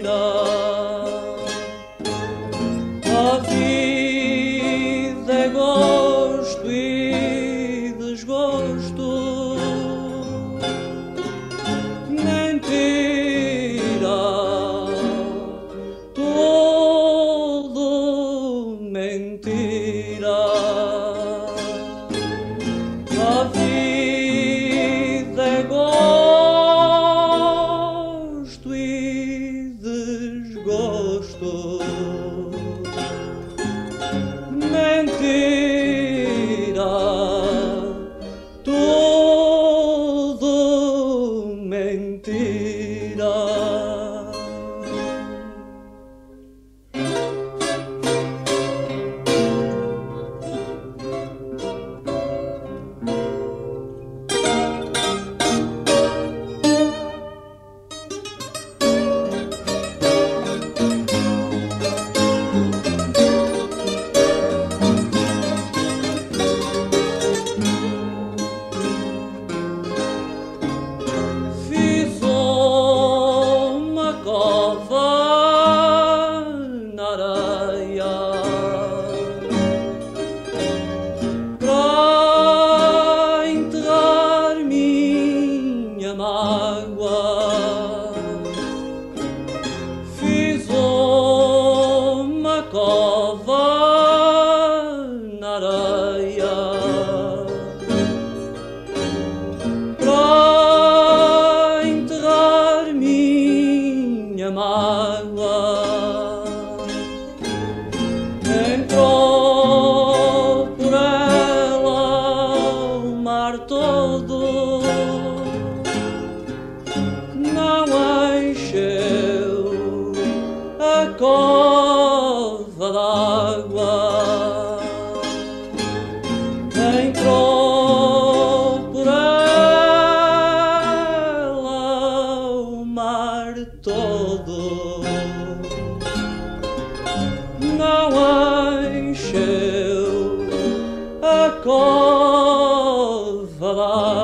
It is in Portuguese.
A vida é gosto e desgosto, mentira, tudo mentira. A vida é gosto e desgosto, mentira, tudo mentira. Fiz uma cova na areia para enterrar minha mágoa. Entrou por ela o mar todo, não encheu a cova d'água. Entrou por ela o mar todo, não encheu a cova d'água.